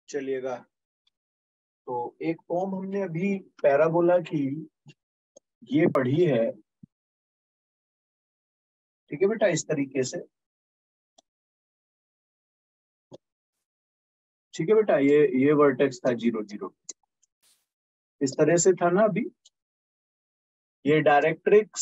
चलिएगा, तो एक फॉर्म हमने अभी पैराबोला की ये पढ़ी है, ठीक है बेटा, इस तरीके से। ठीक है बेटा, ये वर्टेक्स था 0 0, इस तरह से था ना अभी। ये directrix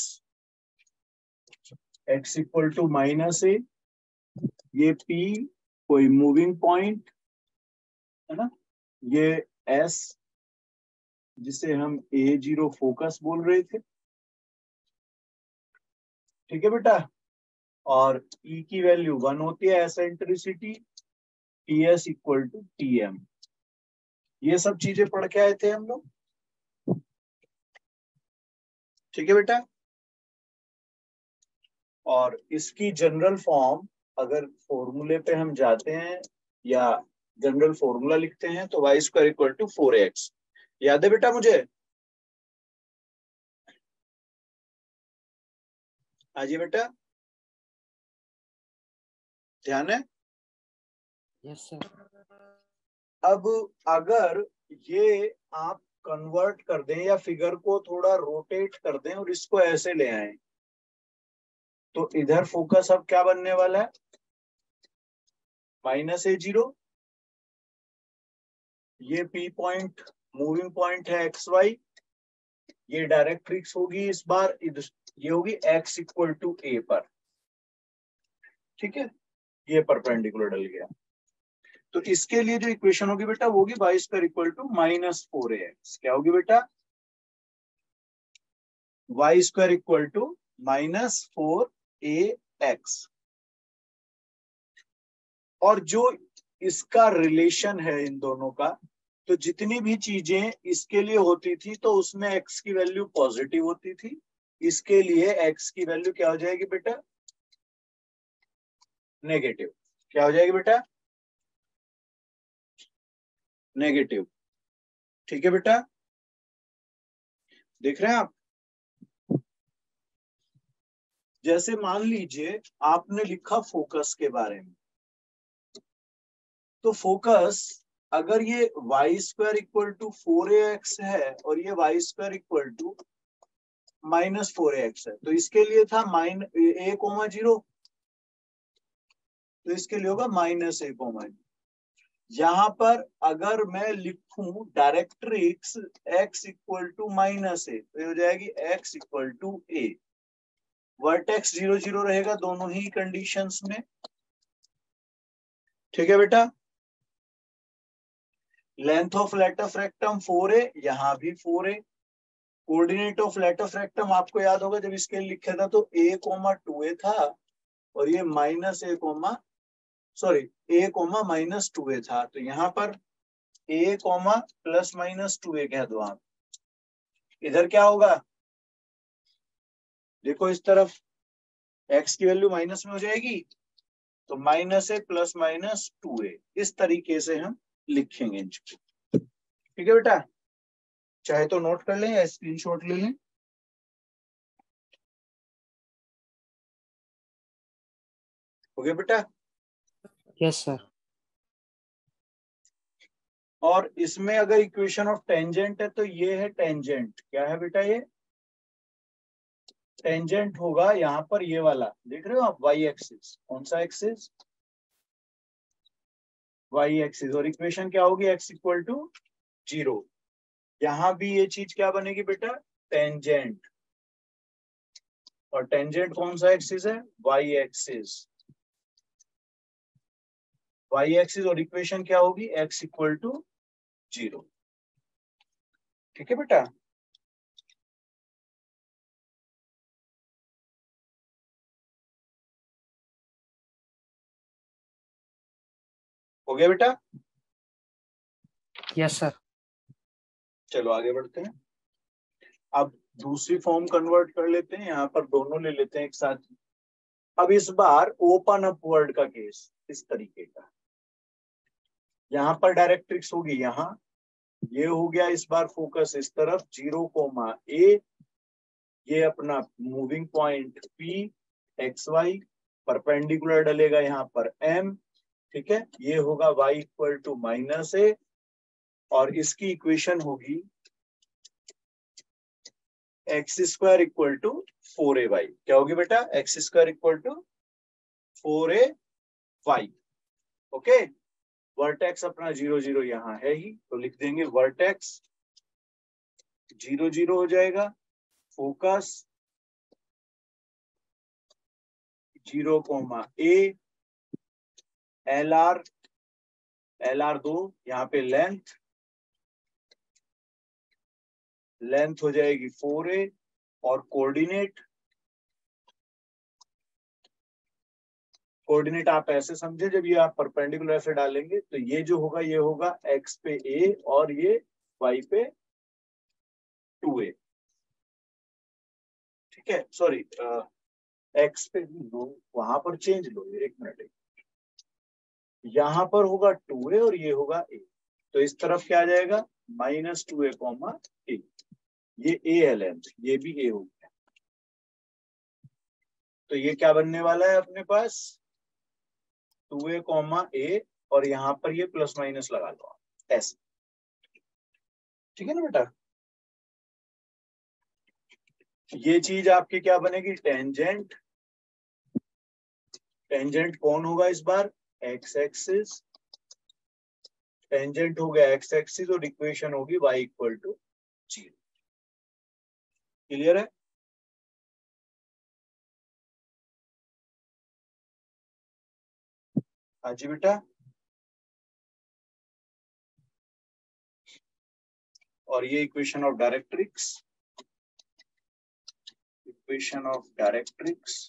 x equal to -a, ये p कोई मूविंग पॉइंट है ना, ये s जिसे हम a0 फोकस बोल रहे थे, ठीक है बेटा। और E की वैल्यू 1 होती है, eccentricity, ts equal to tm। ये सब चीजें पढ़ के आए थे हम लोग, ठीक है बेटा। और इसकी जनरल फॉर्म, अगर फॉर्मूले पे हम जाते हैं या जनरल फॉर्मूला लिखते हैं तो y square equal to 4x, याद है बेटा मुझे? हाँ जी बेटा, ध्यान है? Yes sir. अब अगर ये आप कन्वर्ट कर दें या फिगर को थोड़ा रोटेट कर दें और इसको ऐसे ले आए, तो इधर फोकस अब क्या बनने वाला है? -a0, ये P पॉइंट मूविंग पॉइंट है XY, ये डायरेक्ट्रिक्स होगी इस बार, ये होगी x इक्वल टू a पर, ठीक है। ये परपेंडिकुलर डल गया, तो इसके लिए जो इक्वेशन होगी बेटा वो होगी y square equal to -4ax। क्या होगी बेटा? y square equal to -4ax। और जो इसका रिलेशन है इन दोनों का, तो जितनी भी चीजें इसके लिए होती थी तो उसमें x की वैल्यू पॉजिटिव होती थी, इसके लिए x की वैल्यू क्या हो जाएगी बेटा? नेगेटिव। क्या हो जाएगी बेटा? नेगेटिव, ठीक है बेटा। देख रहे हैं आप? जैसे मान लीजिए आपने लिखा फोकस के बारे में, तो फोकस अगर ये y square equal to 4ax है और ये y square equal to -4ax है, तो इसके लिए था a,0, तो इसके लिए होगा -a,0। यहां पर अगर मैं लिखूं directrix x equal to -a, तो ये हो जाएगी x equal to a। Vertex 0 0 रहेगा दोनों ही कंडीशंस में, ठीक है बेटा। Length of letter rectum 4a, यहां भी 4a। Coordinate of letter rectum आपको याद होगा जब इसके लिखे था तो a,2a था, और ये -a, सॉरी a,-2a था, तो यहाँ पर a, +-2a कह दो आप। इधर क्या होगा? देखो इस तरफ x की वैल्यू माइनस में हो जाएगी, तो -a +-2a, इस तरीके से हम लिखेंगे इनको, ठीक है बेटा। चाहे तो नोट कर लें या स्क्रीनशॉट ले लें। हो गया बेटा? Yes sir. और इसमें अगर इक्वेशन ऑफ टेंजेंट है तो ये है टेंजेंट। क्या है बेटा? ये टेंजेंट होगा यहाँ पर, ये वाला देख रहे हो आप, y एक्सिस। कौन सा एक्सिस? y axis. और इक्वेशन क्या होगी? x equal to 0। यहाँ भी ये चीज क्या बनेगी बेटा? टेंजेंट। और टेंजेंट कौन सा एक्सिस है? y axis. y एक्सिस, और इक्वेशन क्या होगी? x इक्वल टू 0, ठीक है बेटा। हो गया बेटा? Yes sir. चलो आगे बढ़ते हैं। अब दूसरी फॉर्म कन्वर्ट कर लेते हैं, यहाँ पर दोनों ले लेते हैं एक साथ। अब इस बार ओपन अपवर्ड का केस इस तरीके का, यहाँ पर डायरेक्ट्रिक्स होगी यहाँ, ये हो गया इस बार फोकस इस तरफ 0,a, ये अपना moving point P XY, perpendicular डलेगा यहाँ पर M, ठीक है, ये होगा y इक्वल टू -a और इसकी इक्वेशन होगी x² इक्वल टू 4ay। क्या होगी बेटा? x² equal to 4ay। Okay, vertex अपना 0 0 यहाँ है ही, तो लिख देंगे वर्टेक्स 0 0 हो जाएगा, फोकस 0,a, LR 2, यहाँ पे लेंथ हो जाएगी 4a और कोऑर्डिनेट आप ऐसे समझे, जब ये आप परपेंडिकुलर ऐसे डालेंगे तो ये जो होगा ये होगा x पे a और ये y पे 2a। ठीक है, सॉरी x पे लो, वहां पर चेंज लो, एक मिनट, यहाँ पर होगा 2a और ये होगा a, तो इस तरफ क्या आ जाएगा -2a, a। ये a है लेंथ, ये भी a हो गया, तो ये क्या बनने वाला है अपने पास 2a, a और यहाँ पर ये प्लस माइनस लगा लो ऐसे। ठीक है ना बेटा? ये चीज आपकी क्या बनेगी? टेंजेंट। टेंजेंट कौन होगा इस बार? X axis. टेंजेंट हो गया एक्स एक्सिस और इक्वेशन होगी y इक्वल टू 0। क्लियर है? हाँ जी बेटा। और ये equation of directrix, equation of directrix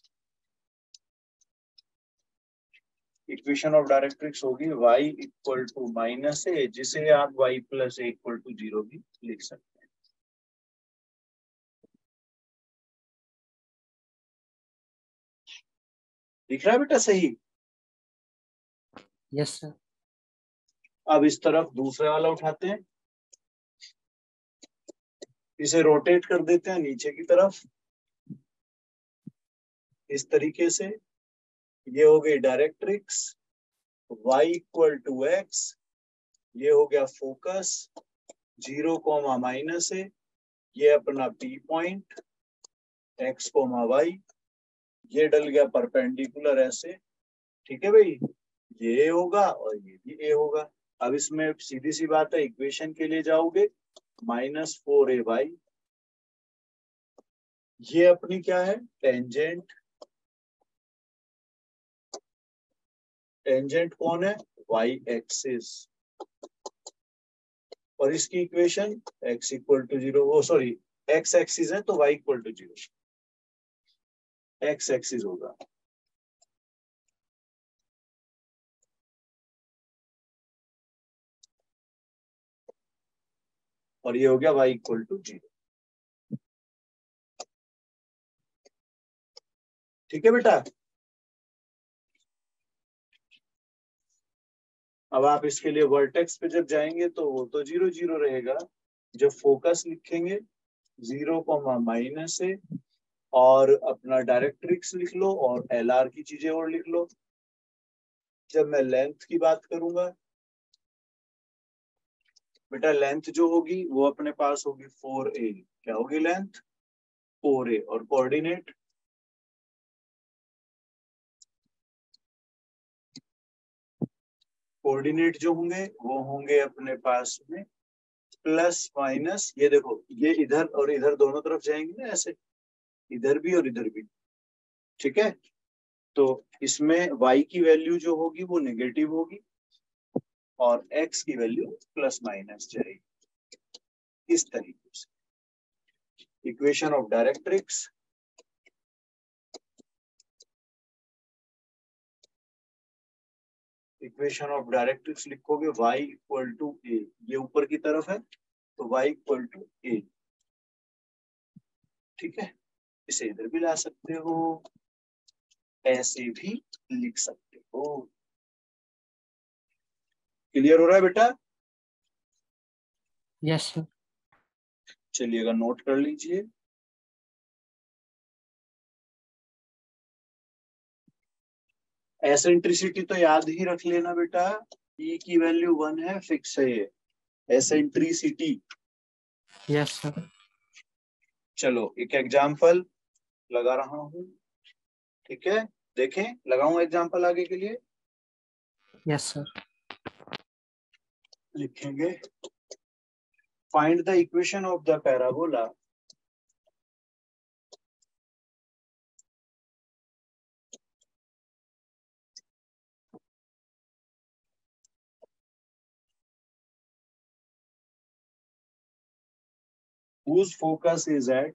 होगी y इक्वल टू -a, जिसे आप y plus a equal to 0 भी लिख सकते हैं। दिख रहा है बेटा सही? Yes sir. अब इस तरफ दूसरे वाला उठाते हैं, इसे रोटेट कर देते हैं नीचे की तरफ इस तरीके से। ये हो गई directrix, y equal to x, ये हो गया फोकस 0, -a, ये अपना P पॉइंट x, y, ये डल गया परपेंडिकुलर ऐसे। ठीक है भाई, ये होगा और ये भी a होगा। अब इसमें सीधी सी बात है, इक्वेशन के लिए जाओगे -4ay, ये अपनी क्या है? टेंजेंट। टेंजेंट कौन है? y axis. और इसकी इक्वेशन x इक्वल टू 0, वो सॉरी x एक्सिस है तो y equal to 0, x axis होगा। और ये हो गया y इक्वल टू 0। ठीक है बेटा? अब आप इसके लिए वर्टेक्स पे जब जाएंगे तो वो तो 0 0 रहेगा। जब फोकस लिखेंगे 0, -a और अपना डायरेक्ट्रिक्स लिख लो और LR की चीजें और लिख लो। जब मैं लेंथ की बात करूंगा बेटा, लेंथ जो होगी वो अपने पास होगी 4a। क्या होगी लेंथ? 4a। और कोऑर्डिनेट जो होंगे वो होंगे अपने पास में प्लस माइनस, ये देखो ये इधर और इधर दोनों तरफ जाएंगे ना ऐसे, इधर भी और इधर भी। ठीक है, तो इसमें y की वैल्यू जो होगी वो नेगेटिव होगी और x की वैल्यू प्लस माइनस जाएगी इस तरीके से। Equation of directrix, equation of directrix लिखोगे y इक्वल टू a, ये ऊपर की तरफ है तो y इक्वल टू a। ठीक है, इसे इधर भी ला सकते हो, ऐसे भी लिख सकते हो। क्लियर हो रहा है बेटा? Yes sir. चलिएगा नोट कर लीजिए। एसेंट्रिसिटी तो याद ही रख लेना बेटा, ई की वैल्यू 1 है, फिक्स है ये एसेंट्रिसिटी। Yes sir. चलो एक एग्जाम्पल लगा रहा हूं, ठीक है, देखें, लगाऊं एग्जाम्पल आगे के लिए। Yes sir. लिखेंगे find the equation of the parabola whose focus is at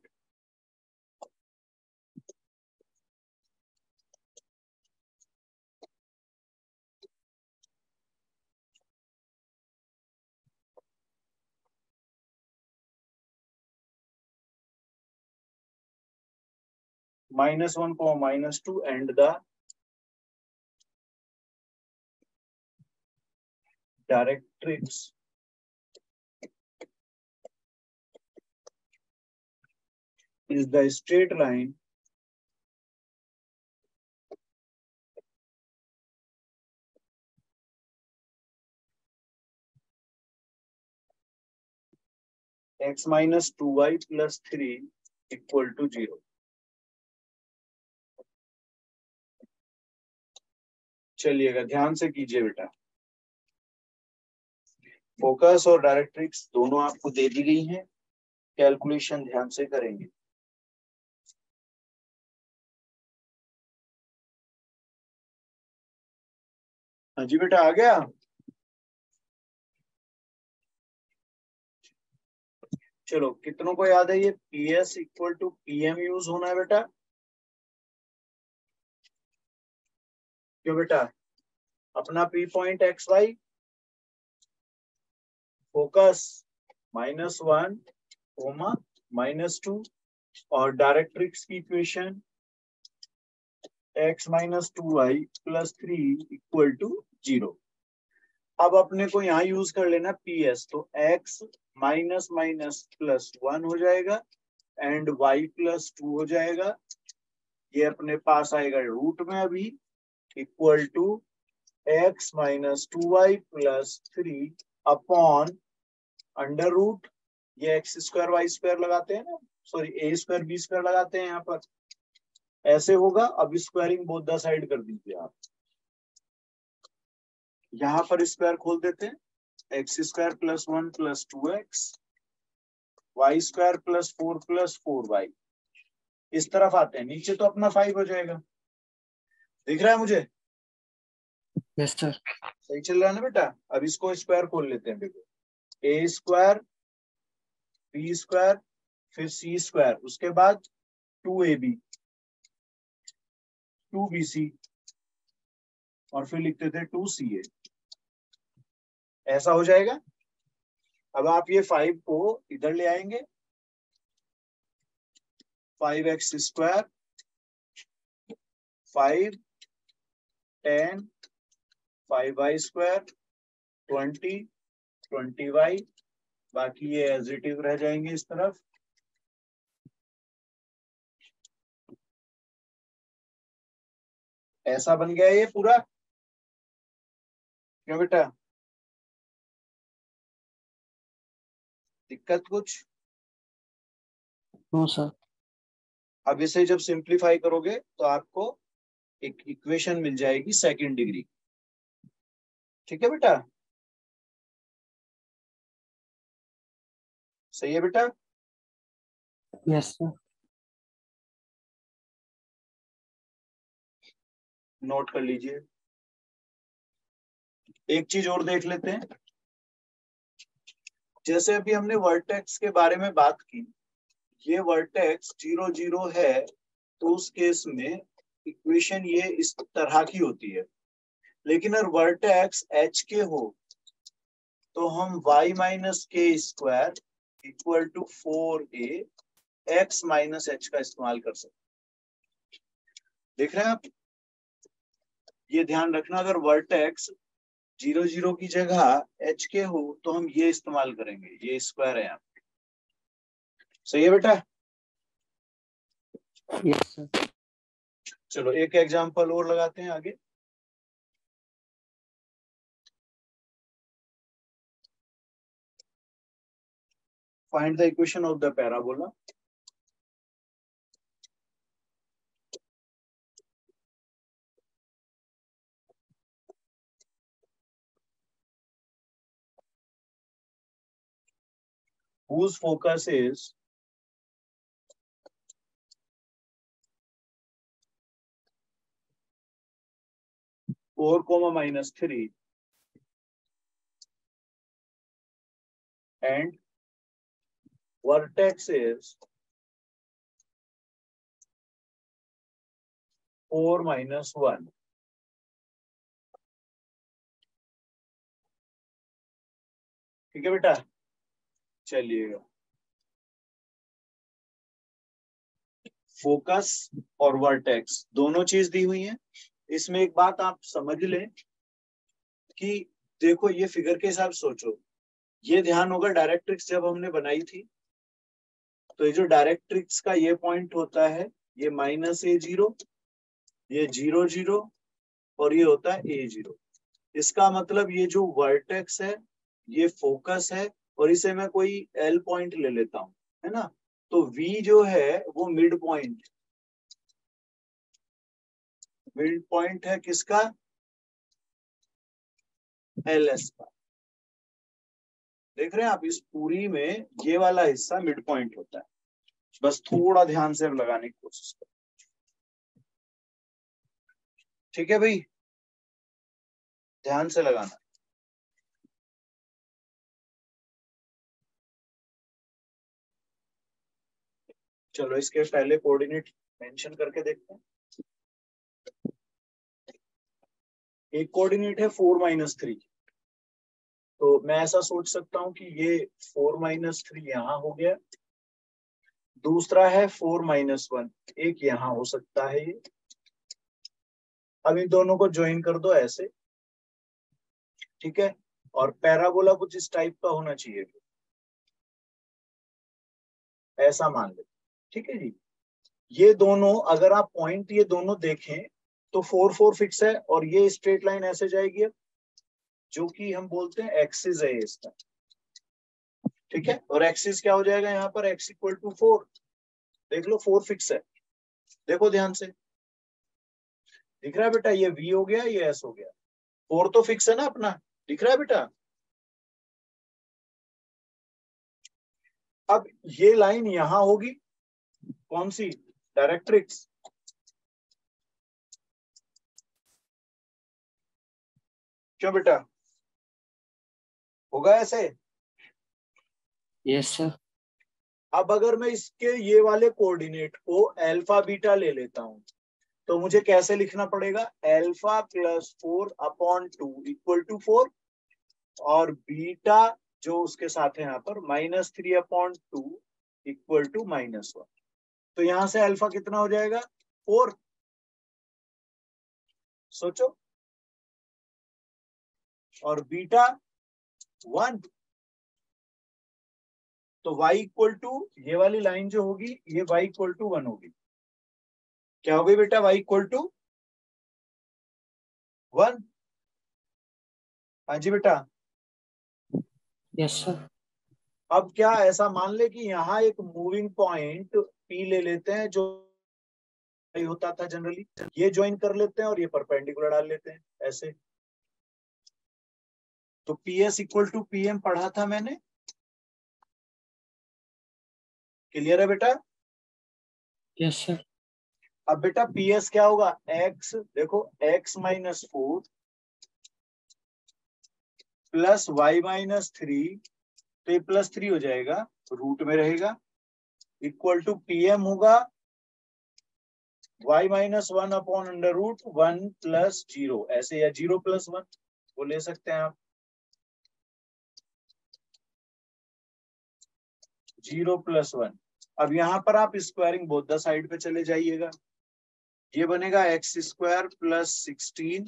-1, -2 and the directrix is the straight line x minus 2y plus 3 equal to 0। चलिएगा ध्यान से कीजिए बेटा, फोकस और डायरेक्ट्रिक्स दोनों आपको दे दी गई हैं, कैलकुलेशन ध्यान से करेंगे। हाँ जी बेटा, आ गया। चलो कितनों को याद है ये PS equal to PM use होना है बेटा? क्यों बेटा? अपना P पॉइंट XY, फोकस -1, -2 और डायरेक्ट्रिक्स की equation x minus 2y plus 3 equal to 0। अब अपने को यहाँ यूज कर लेना PS, तो x माइनस माइनस प्लस 1 हो जाएगा एंड y प्लस 2 हो जाएगा, ये अपने पास आएगा रूट में अभी, equal to x minus 2y plus 3 upon under root, ये एक्स स्क्वायर वाई स्क्वायर लगाते हैं ना, sorry a square b square लगाते हैं यहाँ पर, ऐसे होगा। अब स्क्वायरिंग बोथ द साइड कर दीजिए आप, यहाँ पर स्क्वायर खोल देते हैं, x square plus 1 plus 2x, y square plus 4 plus 4y, इस तरफ आते हैं, नीचे तो अपना 5 हो जाएगा, दिख रहा है मुझे? Yes sir. सही चल रहा है ना बेटा? अब इसको स्क्वायर खोल लेते हैं, देखो ए स्क्वायर बी स्क्वायर फिर सी स्क्वायर, उसके बाद 2AB 2BC और फिर लिखते थे 2CA, ऐसा हो जाएगा। अब आप ये 5 को इधर ले आएंगे, 5x square 5 10 5y square 20 20y, बाकी ये एज इट इज रह जाएंगे इस तरफ। ऐसा बन गया ये पूरा, क्यों बेटा? दिक्कत कुछ? No sir. अब इसे जब सिंप्लीफाई करोगे तो आपको एक इक्वेशन मिल जाएगी सेकंड डिग्री, ठीक है बेटा? सही है बेटा? Yes sir. नोट कर लीजिए। एक चीज और देख लेते हैं, जैसे अभी हमने वर्टेक्स के बारे में बात की, ये वर्टेक्स 0 0 है, तो उस केस में इक्वेशन ये इस तरह की होती है। लेकिन अगर वर्टेक्स एच के हो तो हम y माइनस के square equal to 4a x minus h का इस्तेमाल कर सकते। देख रहे हैं आप? ये ध्यान रखना, अगर वर्टेक्स 0 0 की जगह एच के हो तो हम ये इस्तेमाल करेंगे, ये स्क्वायर है यहाँ। सही है बेटा? Yes sir. चलो एक एग्जांपल और लगाते हैं आगे। Find the equation of the parabola. Whose focus is four comma minus 3 and vertex is 4 minus 1. ठीक है बेटा, चलिएगा। फोकस और वर्टेक्स दोनों चीज दी हुई है। इसमें एक बात आप समझ लें कि देखो ये फिगर के हिसाब सोचो, ये ध्यान होगा डायरेक्ट्रिक्स जब हमने बनाई थी तो ये जो डायरेक्ट्रिक्स का ये पॉइंट होता है ये -a0, ये 0 0 और ये होता है a0। इसका मतलब ये जो वर्टेक्स है ये फोकस है और इसे मैं कोई L पॉइंट ले लेता हूं, है ना। तो V जो है वो मिड पॉइंट है किसका, LS का। देख रहे हैं आप, इस पूरी में ये वाला हिस्सा मिड पॉइंट होता है। बस थोड़ा ध्यान से लगाने की कोशिश करो, ठीक है भाई, ध्यान से लगाना। चलो इसके पहले कोऑर्डिनेट मेंशन करके देखते हैं। एक कोऑर्डिनेट है 4 माइनस 3, तो मैं ऐसा सोच सकता हूं कि ये 4 माइनस 3 यहां हो गया, दूसरा है 4 माइनस 1, एक यहां हो सकता है ये। अब इन दोनों को ज्वाइन कर दो ऐसे, ठीक है। और पैराबोला कुछ इस टाइप का होना चाहिए, ऐसा मान ले, ठीक है जी। ये दोनों अगर आप पॉइंट ये दोनों देखें तो 4 4 फिक्स है और ये स्ट्रेट लाइन ऐसे जाएगी, जो कि हम बोलते हैं एक्सिस है इसका, ठीक है। और एक्सिस क्या हो जाएगा यहाँ पर, x इक्वल टू 4। देख लो 4 फिक्स है, देखो ध्यान से, दिख रहा है बेटा, ये v हो गया, ये s हो गया, 4 तो फिक्स है ना अपना, दिख रहा है बेटा। अब ये लाइन यहां होगी, कौन सी, डायरेक्ट्रिक्स। क्यों बेटा, होगा ऐसे। Yes sir. अब अगर मैं इसके ये वाले कोऑर्डिनेट को अल्फा बीटा ले लेता हूं तो मुझे कैसे लिखना पड़ेगा, अल्फा प्लस 4/2 इक्वल टू 4 और बीटा जो उसके साथ है यहाँ पर -3/2 इक्वल टू -1। तो यहां से अल्फा कितना हो जाएगा, 4। सोचो, और बीटा 1। तो y इक्वल टू, ये वाली लाइन जो होगी ये y इक्वल टू 1 होगी। क्या होगी बेटा, y इक्वल टू 1। हाँ जी बेटा। Yes sir. अब क्या ऐसा मान ले कि यहाँ एक मूविंग पॉइंट P ले लेते हैं, जो होता था जनरली, ये ज्वाइन कर लेते हैं और ये परपेंडिकुलर डाल लेते हैं ऐसे। तो PS इक्वल टू PM पढ़ा था मैंने, क्लियर है बेटा। Yes sir. अब बेटा PS क्या होगा, x, देखो x minus 4 plus y minus 3, तो ये +3 हो जाएगा, रूट में रहेगा, इक्वल टू PM होगा y माइनस 1/√1 प्लस 0, ऐसे, या 0 + 1 वो ले सकते हैं आप, 0 + 1। अब यहां पर आप स्क्वायरिंग बोथ द साइड पे चले जाइएगा, ये बनेगा x² + 16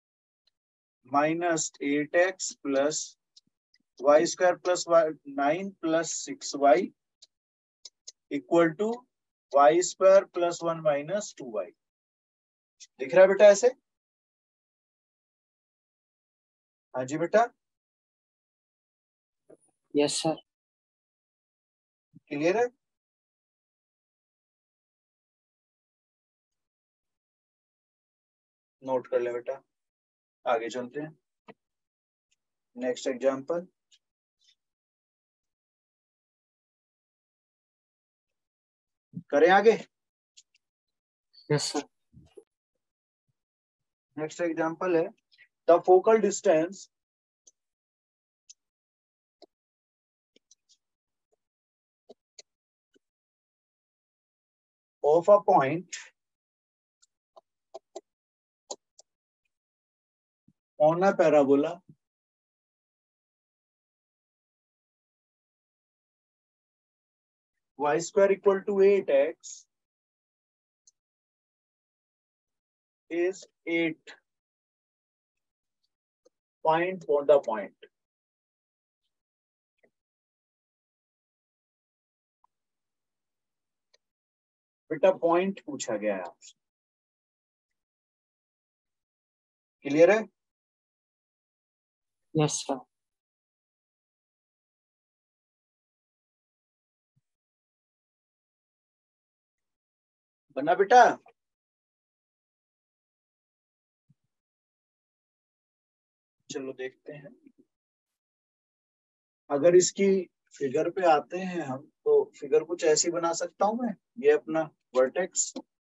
minus 8x plus y² + 9 plus 6y equal to y² + 1 minus 2y। दिख रहा है बेटा ऐसे। हाँ जी बेटा। Yes sir. क्लियर है? नोट कर ले बेटा, आगे चलते हैं। नेक्स्ट एग्जांपल, करें आगे? Yes sir. नेक्स्ट एग्जांपल है the focal distance of a point on a parabola y square equal to 8x is 8 point on the point. बेटा पॉइंट पूछा गया है आपसे, क्लियर है? Yes sir. बना बेटा? चलो देखते हैं। अगर इसकी फिगर पे आते हैं हम, तो फिगर कुछ ऐसी बना सकता हूं मैं। ये अपना वर्टेक्स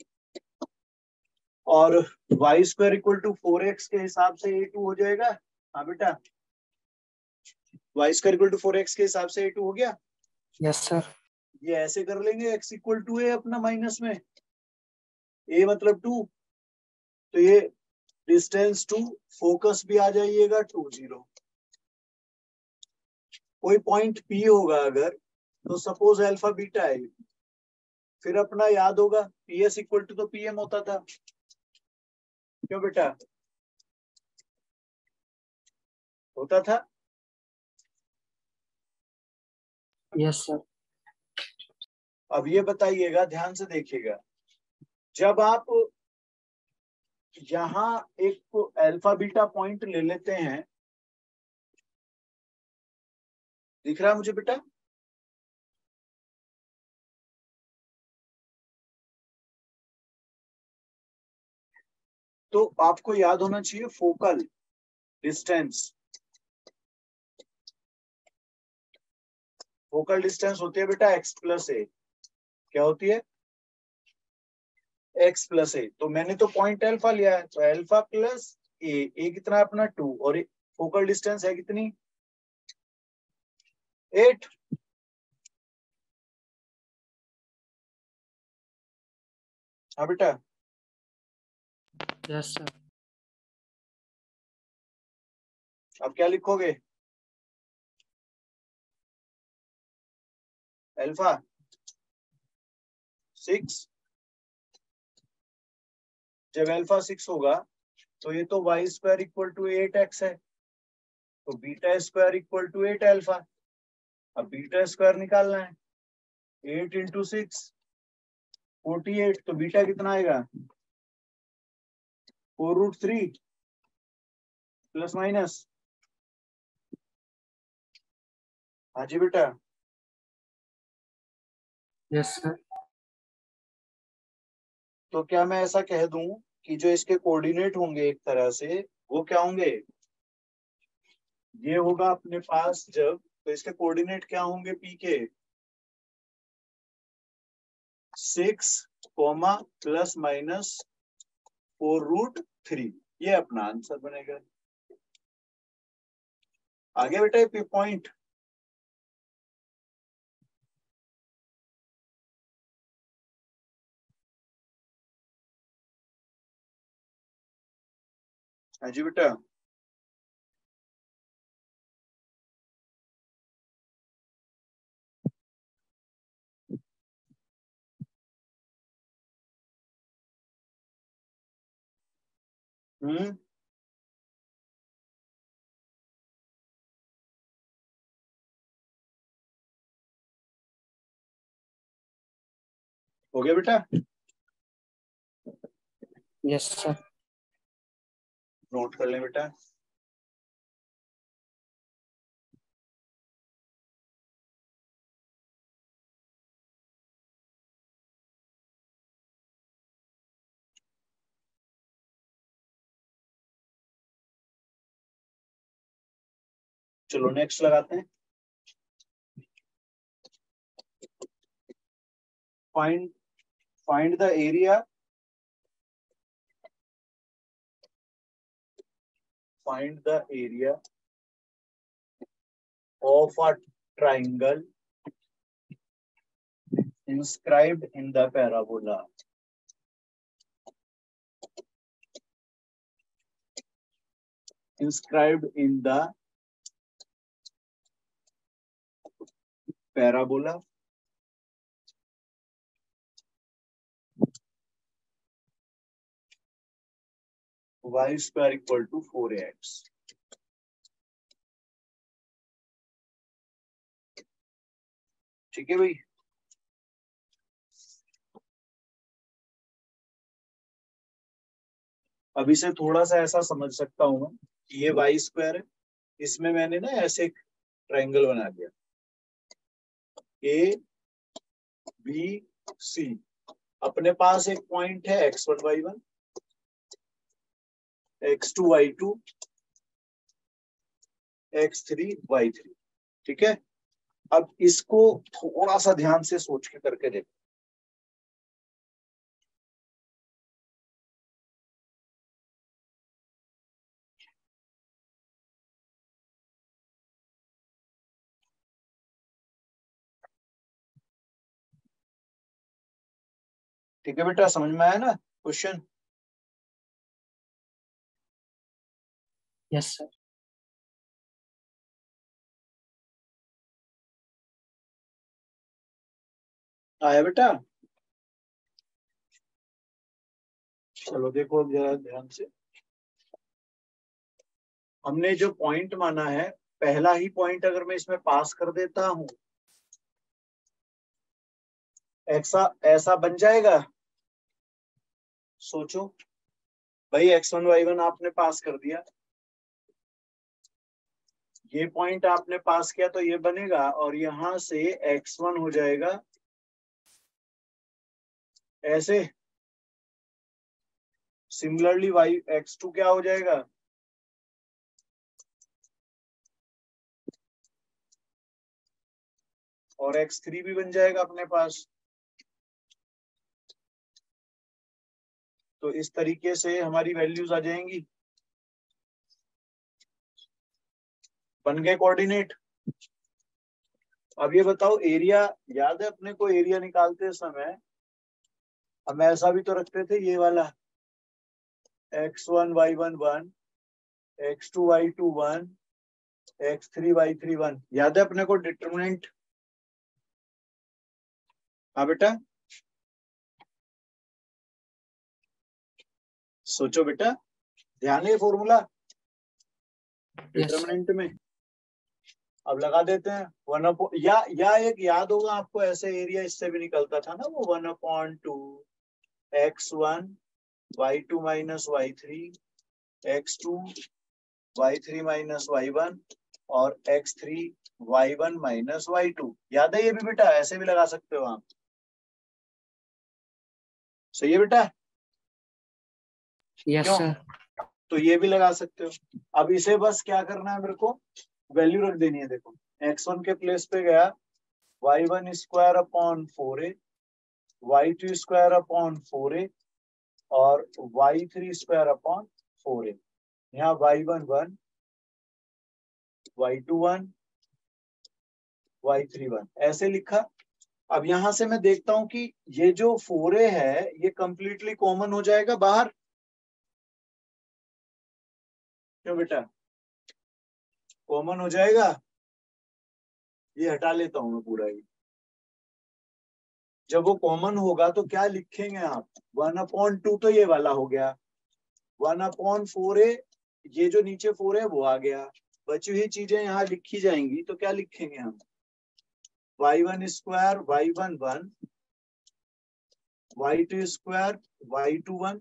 और Y square equal to 4x के हिसाब से a2 हो जाएगा। हाँ बेटा, Y square equal to 4x के हिसाब से a2 हो गया। Yes sir. ये ऐसे कर लेंगे, x इक्वल टू a अपना माइनस में a मतलब 2, तो ये डिस्टेंस टू फोकस भी आ जाइएगा 2 0। कोई पॉइंट P होगा अगर, तो सपोज अल्फा बीटा है, फिर अपना याद होगा PS इक्वल टू तो PM होता था, क्यों बेटा? होता था। Yes sir. अब ये बताइएगा, ध्यान से देखिएगा, जब आप यहां एक अल्फा बीटा पॉइंट ले लेते हैं, दिख रहा है मुझे बेटा? तो आपको याद होना चाहिए फोकल डिस्टेंस। फोकल डिस्टेंस होती है बेटा x प्लस ए। क्या होती है? x plus a. तो मैंने तो पॉइंट अल्फा लिया है, तो अल्फा प्लस ए कितना है अपना 2, और फोकल डिस्टेंस है कितनी? 8। हाँ बेटा, यस सर। अब क्या लिखोगे? अल्फा 6। जब अल्फा 6 होगा, तो ये तो Y square equal to 8x है, तो beta square equal to 8 alpha. अब बीटा स्क्वायर निकालना है, 8 इंटू 6 48, तो बीटा कितना आएगा? 4√3 प्लस माइनस। हाँ जी बेटा। Yes sir. तो क्या मैं ऐसा कह दूं कि जो इसके कोऑर्डिनेट होंगे एक तरह से, वो क्या होंगे? ये होगा अपने पास जब, तो इसके कोऑर्डिनेट क्या होंगे पी के? 6 कॉमा प्लस माइनस 4√3। ये अपना आंसर बनेगा। आगे बेटा ये पॉइंट। हाँ जी बेटा। हम्म, हो गया बेटा? Yes sir. नोट कर लें बेटा। चलो नेक्स्ट लगाते हैं। Find the area of a triangle inscribed in the parabola. Inscribed in the parabola y square equal to 4x. ठीक है भाई। अब इसे थोड़ा सा ऐसा समझ सकता हूं मैं, ये वाई स्क्वायर है, इसमें मैंने ना ऐसे एक ट्रायंगल बना दिया ए बी सी। अपने पास एक पॉइंट है x1 y1, x2 y2, x3 y3। ठीक है, अब इसको थोड़ा सा ध्यान से सोच के करके देखो। ठीक है बेटा, समझ में आया ना क्वेश्चन? Yes sir. आया बेटा? चलो देखो अब जरा ध्यान से। हमने जो पॉइंट माना है, पहला ही पॉइंट अगर मैं इसमें पास कर देता हूं, ऐसा ऐसा बन जाएगा। सोचो भाई, x1 y1 आपने पास कर दिया, ये पॉइंट आपने पास किया तो ये बनेगा, और यहां से x1 हो जाएगा ऐसे। सिमिलरली y x2 क्या हो जाएगा, और x3 भी बन जाएगा अपने पास। तो इस तरीके से हमारी वैल्यूज आ जाएंगी। बन गए कोऑर्डिनेट। अब ये बताओ, एरिया याद है अपने को? एरिया निकालते समय हम ऐसा भी तो रखते थे, ये वाला x1 y1 1, x2 y2 1, x3 y3 1। याद है अपने को डिटरमिनेंट? हाँ बेटा, सोचो बेटा, ध्यान है फॉर्मूला डिटरमिनेंट में। अब लगा देते हैं 1 अपॉन, या एक याद होगा आपको, ऐसे एरिया इससे भी निकलता था ना, वो 1/2 x1 y2 minus y3, x2 y3 minus y1, और x3 y1 माइनस y2। याद है ये भी बेटा? ऐसे भी लगा सकते हो आप। सही है बेटा? यस क्यों? सर। तो ये भी लगा सकते हो। अब इसे बस क्या करना है, मेरे को वैल्यू रख देनी है। देखो x1 के प्लेस पे गया y1 square upon 4a, y2 square upon 4a, और y3 स्क्वायर अपॉन 4a। यहाँ y1 1, y2 1, y3 1 ऐसे लिखा। अब यहां से मैं देखता हूं कि ये जो 4a है ये कंप्लीटली कॉमन हो जाएगा बाहर। क्यों बेटा? कॉमन हो जाएगा। ये हटा लेता हूं मैं पूरा ही। जब वो कॉमन होगा तो क्या लिखेंगे आप? 1/2 तो ये वाला हो गया, 1/4a, ये जो नीचे 4 है वो आ गया। बची हुई चीजें यहाँ लिखी जाएंगी, तो क्या लिखेंगे हम? y1 square y1 1, y2 square y2 1,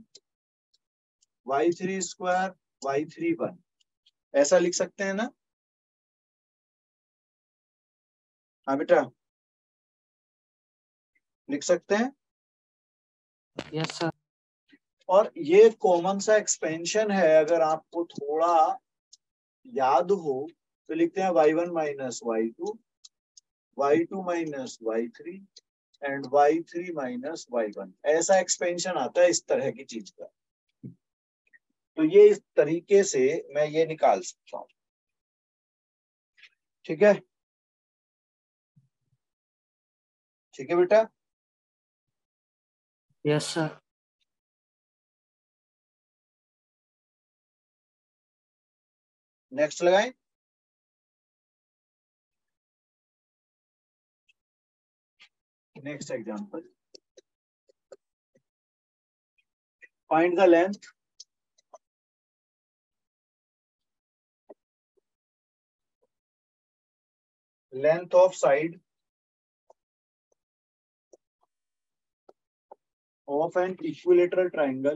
y3 square y3 1। ऐसा लिख सकते हैं ना? हाँ बेटा, लिख सकते हैं। Yes sir. और ये कॉमन सा एक्सपेंशन है, अगर आपको थोड़ा याद हो तो लिखते हैं y1 minus y2, y2 minus y3 and y3 minus y1। ऐसा एक्सपेंशन आता है इस तरह की चीज का। तो ये इस तरीके से मैं ये निकाल सकता हूं। ठीक है, ठीक है बेटा। Yes sir. नेक्स्ट लगाएं। Next example, find the length of side of an equilateral triangle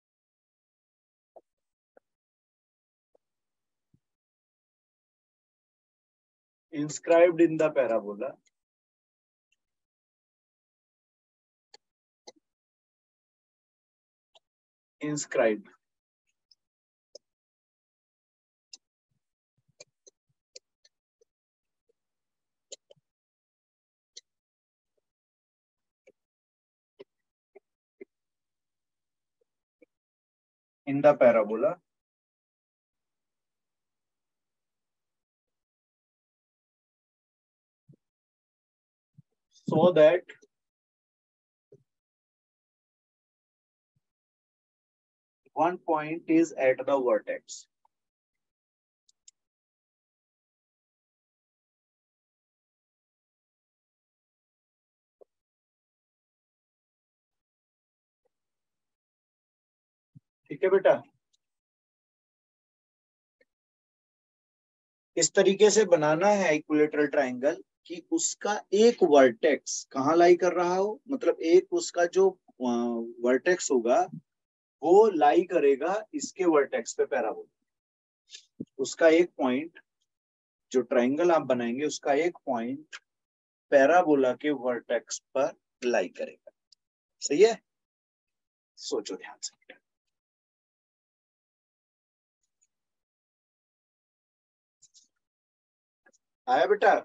inscribed in the parabola inscribed in the parabola so that one point is at the vertex. ठीक है बेटा, इस तरीके से बनाना है इक्विलेटरल ट्रायंगल कि उसका एक वर्टेक्स कहाँ लाई कर रहा हो, मतलब एक उसका जो वर्टेक्स होगा वो लाई करेगा इसके वर्टेक्स पे पैराबोला। उसका एक पॉइंट, जो ट्रायंगल आप बनाएंगे उसका एक पॉइंट पैराबोला के वर्टेक्स पर लाई करेगा। सही है, सोचो ध्यान से। आया बेटा?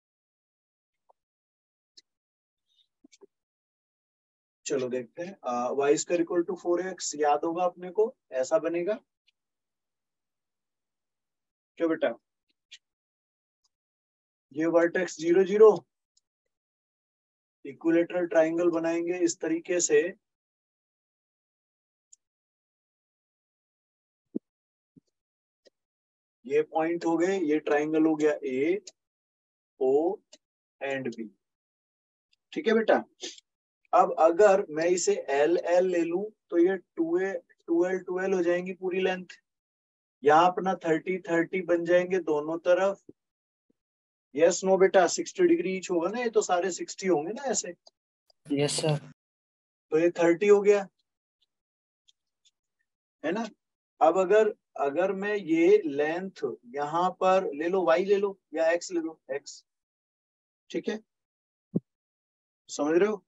चलो देखते हैं। Y square equal to 4x याद होगा अपने को, ऐसा बनेगा क्यों बेटा? ये वर्टेक्स 0 0, इक्विलेटरल ट्रायंगल बनाएंगे इस तरीके से। ये पॉइंट हो गए, ये ट्रायंगल हो गया ए ओ एंड बी। ठीक है बेटा, अब अगर मैं इसे एल एल ले लूं तो ये 2L हो जाएंगी पूरी लेंथ। यहाँ अपना 30 30 बन जाएंगे दोनों तरफ। यस नो बेटा? 60 डिग्री ईच होगा ना, ये तो सारे 60 होंगे ना ऐसे। Yes sir. तो ये 30 हो गया है ना। अब अगर मैं ये लेंथ यहाँ पर ले लो, y ले लो या x ले लो, x। ठीक है, समझ रहे हो?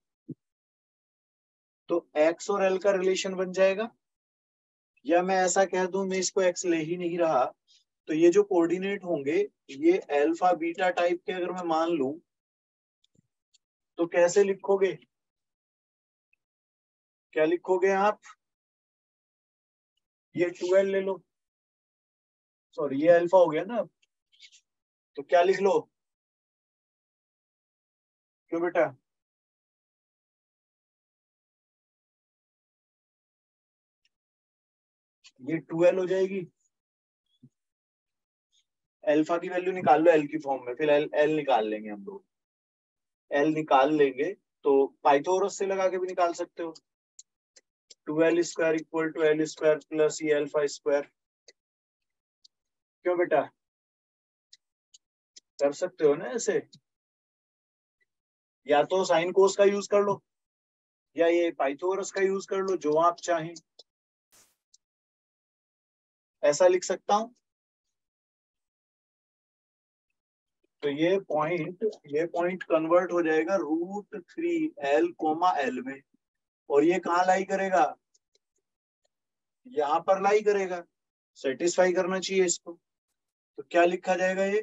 तो x और l का रिलेशन बन जाएगा, या मैं ऐसा कह दूं मैं इसको x ले ही नहीं रहा, तो ये जो कोऑर्डिनेट होंगे ये अल्फा बीटा टाइप के अगर मैं मान लूं तो कैसे लिखोगे? क्या लिखोगे आप? ये 2L ले लो, सॉरी ये अल्फा हो गया ना, तो क्या लिख लो? क्यों बेटा? ये 2L हो जाएगी। अल्फा की वैल्यू निकाल लो एल की फॉर्म में, फिर एल निकाल लेंगे हम लोग। एल निकाल लेंगे तो पाइथागोरस से लगा के भी निकाल सकते हो। 2L square equal to L स्क्वायर प्लस ये अल्फा स्क्वायर। क्यों बेटा? कर सकते हो ना ऐसे, या तो साइन कोस का यूज कर लो या ये पाइथागोरस का यूज कर लो, जो आप चाहें। ऐसा लिख सकता हूं। तो ये पॉइंट कन्वर्ट हो जाएगा √3L, में, और ये कहाँ लाई करेगा? यहाँ पर लाई करेगा। सेटिस्फाई करना चाहिए इसको। तो क्या लिखा जाएगा ये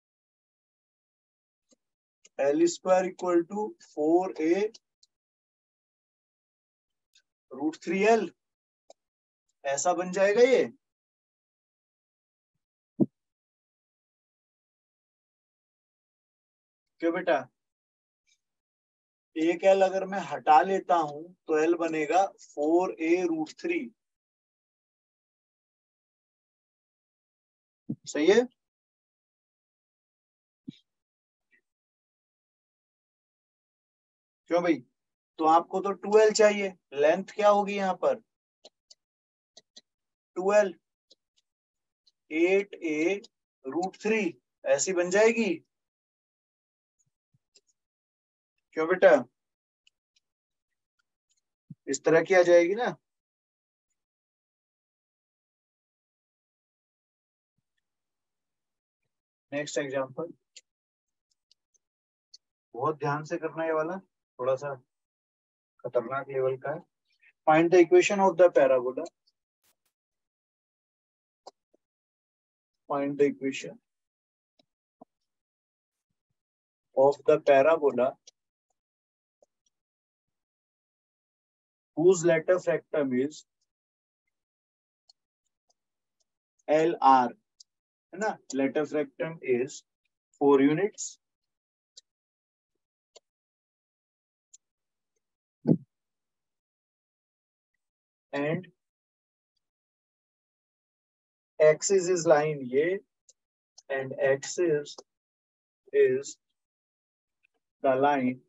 L square equal to 4a √3l, ऐसा बन जाएगा ये। क्यों बेटा, एक एल अगर मैं हटा लेता हूं तो एल बनेगा 4a√3। सही है। क्यों भाई, तो आपको तो 2l चाहिए, लेंथ क्या होगी यहाँ पर 2l, 8a√3 ऐसी बन जाएगी। क्यों बेटा, इस तरह की आ जाएगी ना। नेक्स्ट एग्जांपल, बहुत ध्यान से करना है ये वाला, थोड़ा सा खतरनाक लेवल का है। Find the equation of the parabola, find the equation of the parabola whose letter fractum is LR, है ना, letter fractum is 4 units and axis is line ये and axis is the line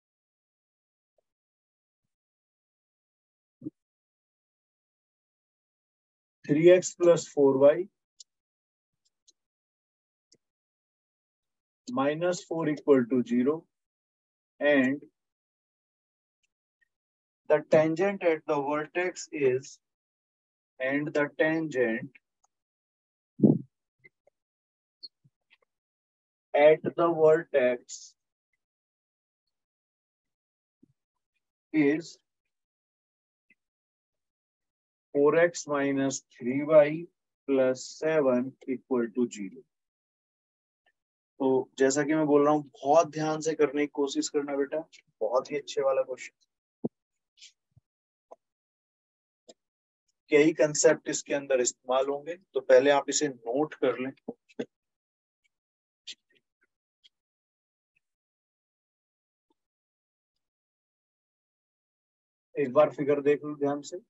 (3x + 4y - 4 = 0) and the tangent at the vertex is, and the tangent at the vertex is 4x - 3y + 7 = 0। तो जैसा कि मैं बोल रहा हूँ, बहुत ध्यान से करने की कोशिश करना बेटा, बहुत ही अच्छे वाला क्वेश्चन। कई कंसेप्ट इसके अंदर इस्तेमाल होंगे, तो पहले आप इसे नोट कर लें। एक बार फिगर देख लो ध्यान से।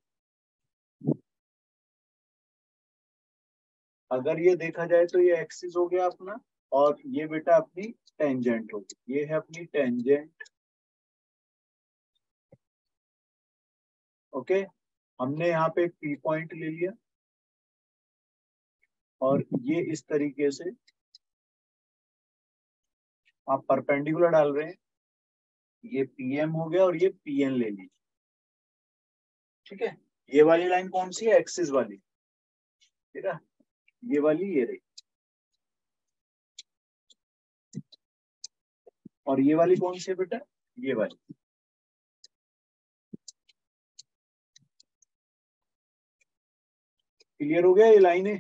अगर ये देखा जाए तो ये एक्सिस हो गया अपना, और ये बेटा अपनी टेंजेंट होगी। ये है अपनी टेंजेंट। ओके, हमने यहाँ पे एक पी पॉइंट ले लिया और ये इस तरीके से आप परपेंडिकुलर डाल रहे हैं। ये पीएम हो गया और ये पीएन ले लीजिए। ठीक है, ये वाली लाइन कौन सी है, एक्सिस वाली, ठीक है, ये वाली ये रही। और ये वाली कौन सी है बेटा, ये वाली। क्लियर हो गया ये लाइनें।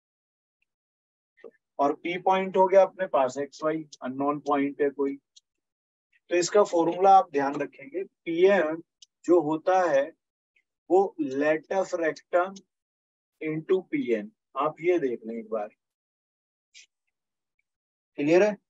और पी पॉइंट हो गया अपने पास एक्स वाई, अननोन पॉइंट है कोई। तो इसका फॉर्मूला आप ध्यान रखेंगे, पीएम जो होता है वो लेटस रेक्टम इनटू पीएन। आप ये देख लें एक बार। क्लियर है,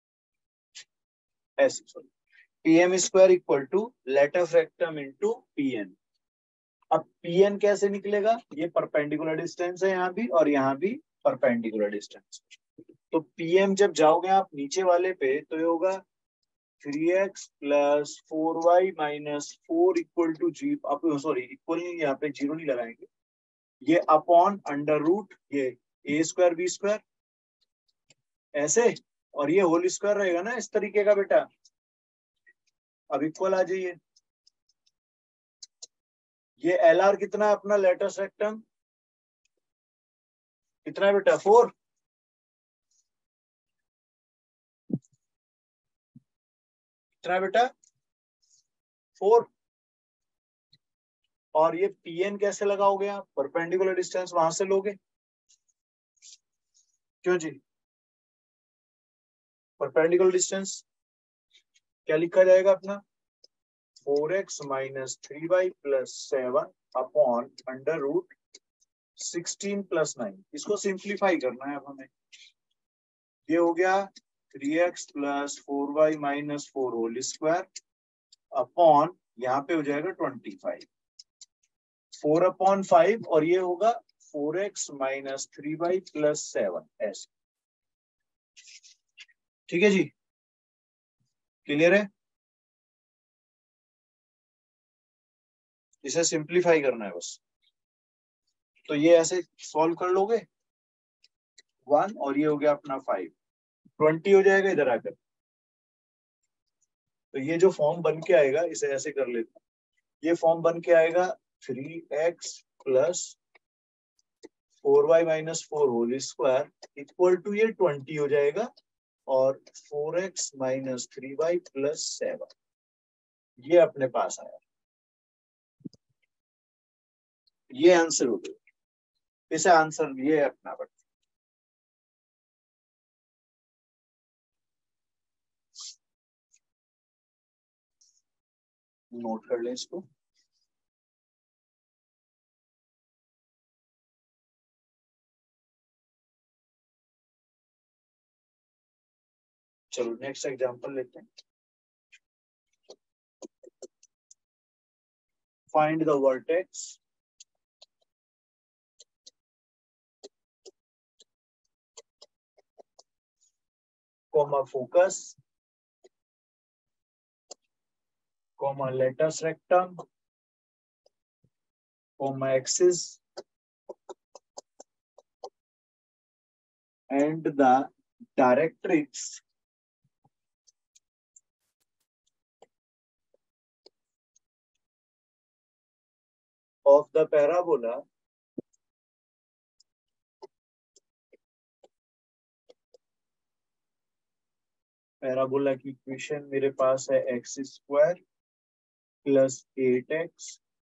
ऐसे sorry, PM square equal to latus rectum into PN. अब पीएन कैसे निकलेगा, ये परपेंडिकुलर डिस्टेंस है यहाँ भी और यहाँ भी परपेंडिकुलर डिस्टेंस। तो पीएम जब जाओगे आप नीचे वाले पे तो ये होगा 3x + 4y - 4 = 0। अब सॉरी, इक्वल नहीं, यहाँ पे 0 नहीं लगाएंगे। ये अपॉन अंडर रूट ये a² b² ऐसे, और ये होल स्क्वायर रहेगा ना इस तरीके का बेटा। अब इक्वल आ जाइए। ये LR कितना है अपना लेटस रेक्टम, कितना है बेटा 4। कितना है बेटा 4। और ये पीएन कैसे लगाओगे आप, परपेंडिकुलर डिस्टेंस वहां से लोगे। क्यों जी? परपेंडिकुलर डिस्टेंस क्या लिखा जाएगा अपना? 4x minus 3y plus 7 upon under root 16 plus 9। इसको सिंप्लीफाई करना है अब हमें। ये हो गया 3x plus 4y minus 4 whole square upon यहाँ पे हो जाएगा 25 4 अपॉन 5 और ये होगा 4x माइनस 3y प्लस 7 ऐसे। ठीक है जी, क्लियर है? इसे सिंप्लीफाई करना है बस। तो ये ऐसे सॉल्व कर लोगे 1 और ये हो गया अपना 5 20 हो जाएगा इधर आकर। तो ये जो फॉर्म बन के आएगा इसे ऐसे कर लेते हैं। ये फॉर्म बन के आएगा 3x plus 4y minus 4 whole square equal to ये 20 हो जाएगा और 4x माइनस 3y प्लस 7 ये अपने पास आया। ये आंसर हो गया। इसे आंसर ये अपना बट नोट कर लें इसको। चलो नेक्स्ट एग्जांपल लेते हैं। Find the vertex comma focus comma latus rectum comma axis and the directrix of the parabola की इक्वेशन मेरे पास है x स्क्वायर plus 8x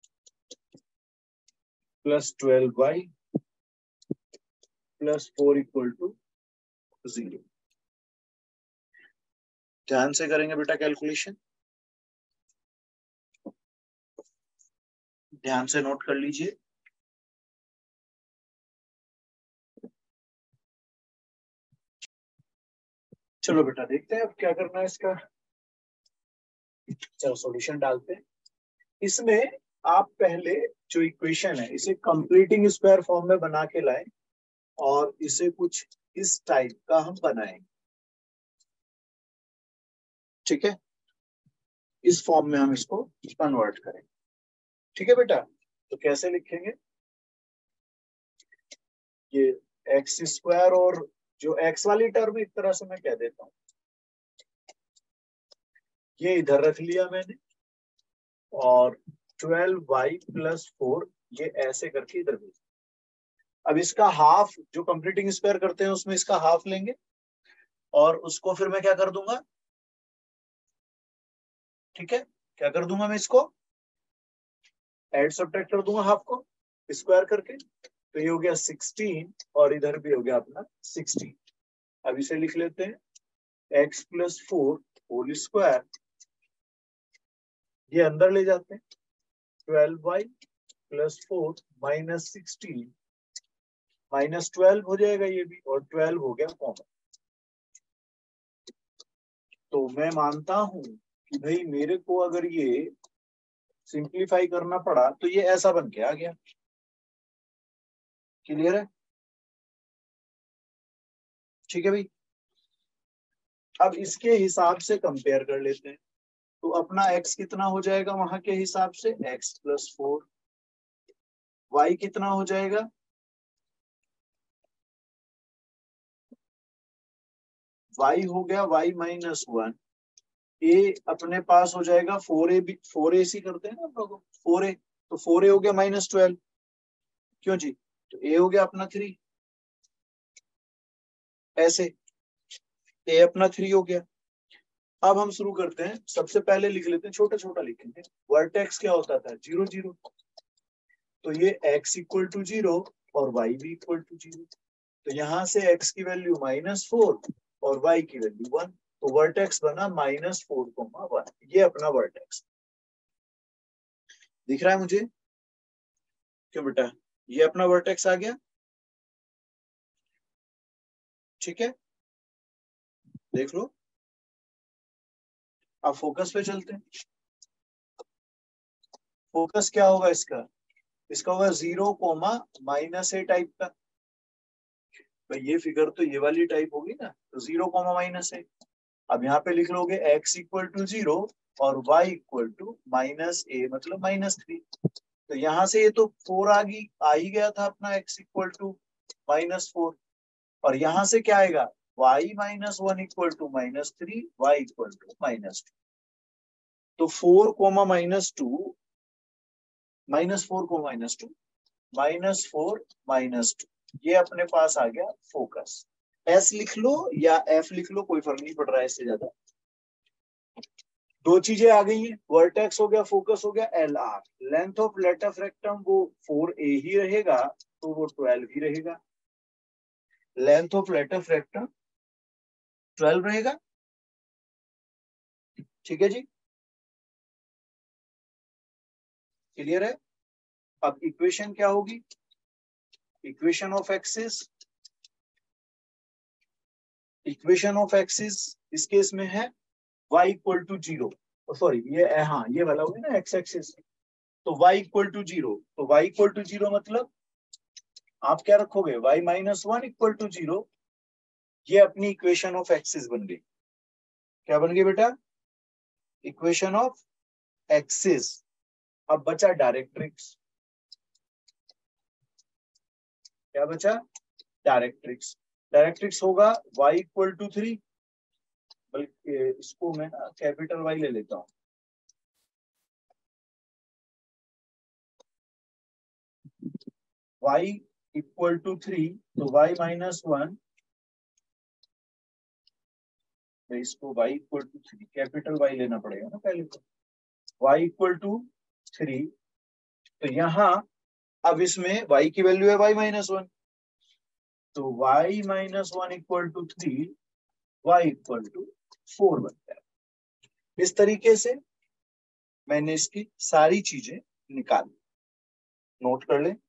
plus 12y plus 4 equal to 0। ध्यान से करेंगे बेटा कैलकुलेशन, ध्यान से नोट कर लीजिए। चलो बेटा देखते हैं अब क्या करना है इसका। चलो सॉल्यूशन डालते हैं। इसमें आप पहले जो इक्वेशन है इसे कंप्लीटिंग स्क्वायर फॉर्म में बना के लाएं और इसे कुछ इस टाइप का हम बनाएंगे। ठीक है, इस फॉर्म में हम इसको कन्वर्ट करेंगे। ठीक है बेटा, तो कैसे लिखेंगे? ये एक्स स्क्वायर और जो एक्स वाली टर्म एक तरह से मैं कह देता हूं, ये इधर रख लिया मैंने और 12y प्लस 4 ये ऐसे करके इधर भेज। अब इसका हाफ जो कंप्लीटिंग स्क्वायर करते हैं उसमें इसका हाफ लेंगे और उसको फिर मैं क्या कर दूंगा? ठीक है, क्या कर दूंगा मैं? इसको एड सब्ट्रैक्ट कर दूंगा हाफ को स्क्वायर करके। तो ये हो गया 16 और इधर भी हो गया अपना 16। अब इसे लिख लेते हैं x प्लस 4 होल स्क्वायर, ये अंदर ले जाते हैं 12y प्लस 4 माइनस 16 माइनस 12 हो जाएगा ये भी और 12 हो गया कॉमन। तो मैं मानता हूं कि भाई मेरे को अगर ये सिंप्लीफाई करना पड़ा तो ये ऐसा बन के आ गया। क्लियर है? ठीक है भाई, अब इसके हिसाब से कंपेयर कर लेते हैं। तो अपना x कितना हो जाएगा वहां के हिसाब से? x plus 4। y कितना हो जाएगा? y हो गया y माइनस 1। a अपने पास हो जाएगा 4a भी, 4a सी करते हैं ना हम लोग 4a, तो 4a हो गया माइनस 12। क्यों जी? तो a हो गया अपना 3 ऐसे, a अपना 3 हो गया। अब हम शुरू करते हैं, सबसे पहले लिख लेते हैं, छोटा छोटा लिखेंगे। वर्टेक्स क्या होता था? 0 0। तो ये x इक्वल टू 0 और y भी इक्वल टू 0। तो यहां से x की वैल्यू -4 और y की वैल्यू 1, तो वर्टेक्स बना -4,1। ये अपना वर्टेक्स दिख रहा है मुझे? क्यों बेटा, ये अपना वर्टेक्स आ गया। ठीक है, देख लो। अब फोकस पे चलते हैं। फोकस क्या होगा इसका? इसका होगा 0, -a टाइप का। भाई ये फिगर तो ये वाली टाइप होगी ना, तो 0, -a। अब यहाँ पे लिख लोगे x = 0 और y = -a, मतलब -3। तो यहाँ से ये तो 4 आ ही गया था अपना, x = -4। और यहाँ से क्या आएगा? y - 1 = -3, y = -2। तो 4, -2, -4, -2, -4, -2, ये अपने पास आ गया फोकस। एस लिख लो या एफ लिख लो, कोई फर्क नहीं पड़ रहा है इससे ज्यादा। दो चीजें आ गई हैं, वर्टेक्स हो गया, फोकस हो गया, L R. Length of latus rectum वो 4a ही रहेगा, तो वो 12 ही रहेगा। लेंथ ऑफ लेटस रेक्टम 12 रहेगा। ठीक है जी, क्लियर है? अब इक्वेशन क्या होगी? Equation of axis, equation of axis इस केस में है y = 0। सॉरी, ये हाँ ये वाला होगी ना एक्स एक्सिस। तो y = 0, तो y = 0 मतलब आप क्या रखोगे? y - 1 = 0। ये अपनी इक्वेशन ऑफ एक्सिस बन गई। क्या बन गई बेटा? Equation of axis. अब बचा डायरेक्ट्रिक्स। क्या बचा? डायरेक्ट्रिक्स। डायरेक्ट्रिक्स होगा y = 3, बल्कि इसको मैं ना कैपिटल Y ले लेता हूँ। y = 3, तो y - 1, इसको y = 3 कैपिटल Y लेना पड़ेगा ना पहले तो। y = 3, तो यहाँ अब इसमें y की वैल्यू है y - 1, तो y - 1 = 3, y = 4 बनता है। इस तरीके से मैंने इसकी सारी चीजें निकाली। नोट कर लें।